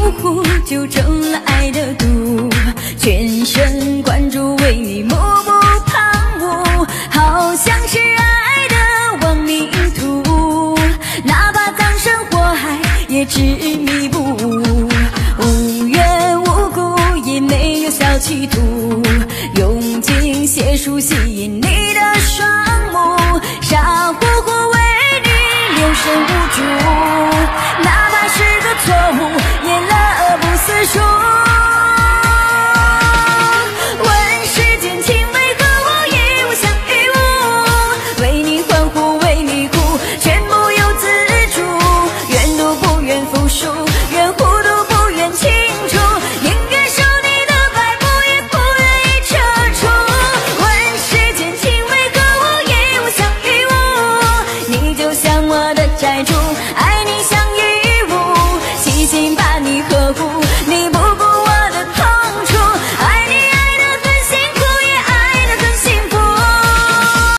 糊，就成了爱的毒。全神贯注为你目不旁骛，好像是爱的亡命徒。哪怕葬身火海也执迷不悟，无缘无故也没有小企图，用尽解数吸引你的双目，傻乎乎为你留神无主，哪怕是个错误也乐不思蜀。问世间情为何物，一无相与无，为你欢呼为你哭，全不由自主，愿赌不愿服输，愿糊涂不愿清楚，宁愿受你的摆布也不愿意撤出。问世间情为何物，一无相与无，你就像我的债主，爱